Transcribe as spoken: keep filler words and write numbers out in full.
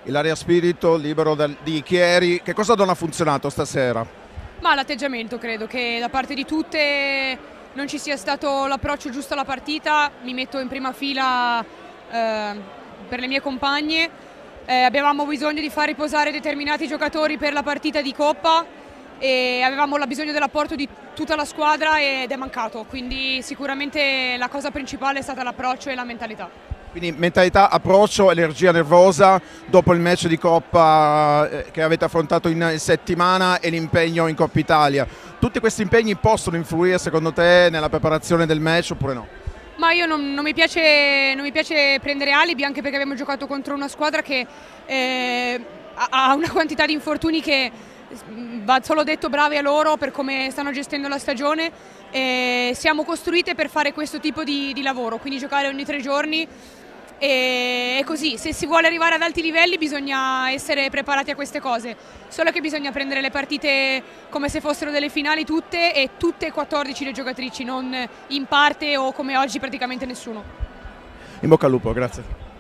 Ilaria Spirito, libero dal- di Chieri, che cosa non ha funzionato stasera? Ma l'atteggiamento, credo che da parte di tutte non ci sia stato l'approccio giusto alla partita. Mi metto in prima fila eh, per le mie compagne. Eh, avevamo bisogno di far riposare determinati giocatori per la partita di Coppa e avevamo la bisogno dell'apporto di tutta la squadra ed è mancato, quindi sicuramente la cosa principale è stata l'approccio e la mentalità. Quindi mentalità, approccio, energia nervosa dopo il match di Coppa eh, che avete affrontato in settimana e l'impegno in Coppa Italia. Tutti questi impegni possono influire secondo te nella preparazione del match oppure no? Ma io non, non mi piace, non mi piace prendere alibi, anche perché abbiamo giocato contro una squadra che eh, ha ha una quantità di infortuni che va solo detto bravi a loro per come stanno gestendo la stagione. E siamo costruite per fare questo tipo di, di lavoro, quindi giocare ogni tre giorni. E è così, se si vuole arrivare ad alti livelli bisogna essere preparati a queste cose, solo che bisogna prendere le partite come se fossero delle finali tutte e tutte e quattordici le giocatrici, non in parte o come oggi praticamente nessuno. In bocca al lupo, grazie.